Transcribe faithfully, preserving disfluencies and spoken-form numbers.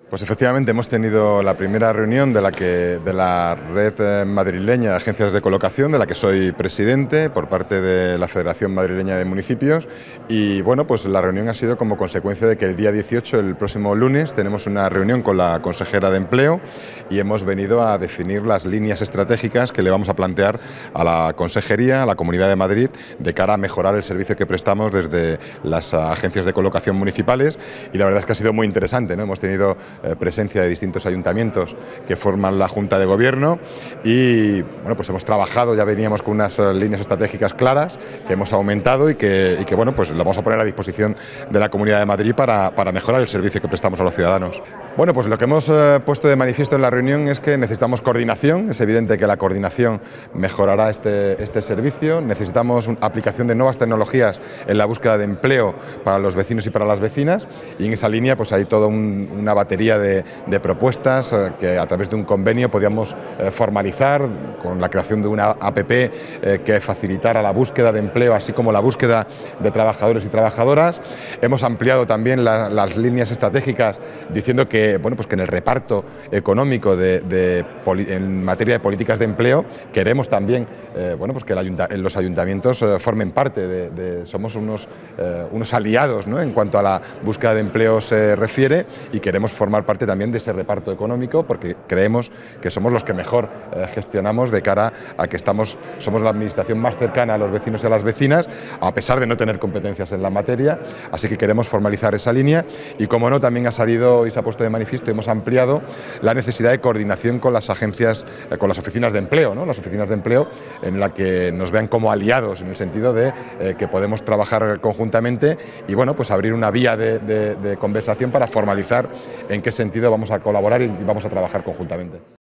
Pues efectivamente hemos tenido la primera reunión de la, que, de la red madrileña de agencias de colocación, de la que soy presidente por parte de la Federación Madrileña de Municipios, y bueno, pues la reunión ha sido como consecuencia de que el día dieciocho, el próximo lunes, tenemos una reunión con la consejera de Empleo y hemos venido a definir las líneas estratégicas que le vamos a plantear a la Consejería, a la Comunidad de Madrid, de cara a mejorar el servicio que prestamos desde las agencias de colocación municipales, y la verdad es que ha sido muy interesante, ¿no? Hemos tenido Eh, presencia de distintos ayuntamientos que forman la Junta de Gobierno y bueno, pues hemos trabajado, ya veníamos con unas uh, líneas estratégicas claras que hemos aumentado y que, y que bueno, pues las vamos a poner a disposición de la Comunidad de Madrid para, para mejorar el servicio que prestamos a los ciudadanos. Bueno, pues lo que hemos uh, puesto de manifiesto en la reunión es que necesitamos coordinación. Es evidente que la coordinación mejorará este, este servicio. Necesitamos una aplicación de nuevas tecnologías en la búsqueda de empleo para los vecinos y para las vecinas, y en esa línea pues hay toda un, una batería De, de propuestas eh, que a través de un convenio podíamos eh, formalizar con la creación de una app eh, que facilitara la búsqueda de empleo, así como la búsqueda de trabajadores y trabajadoras. Hemos ampliado también la, las líneas estratégicas diciendo que, bueno, pues que en el reparto económico de, de, en materia de políticas de empleo queremos también eh, bueno, pues que el ayunta, los ayuntamientos eh, formen parte de, de somos unos, eh, unos aliados, ¿no?, en cuanto a la búsqueda de empleo se refiere, y queremos formar parte también de ese reparto económico porque creemos que somos los que mejor eh, gestionamos de cara a que estamos, somos la administración más cercana a los vecinos y a las vecinas, a pesar de no tener competencias en la materia. Así que queremos formalizar esa línea y, como no, también ha salido y se ha puesto de manifiesto y hemos ampliado la necesidad de coordinación con las agencias, eh, con las oficinas de empleo, ¿no? Las oficinas de empleo en la que nos vean como aliados, en el sentido de eh, que podemos trabajar conjuntamente y, bueno, pues abrir una vía de, de, de conversación para formalizar en qué sentido vamos a colaborar y vamos a trabajar conjuntamente.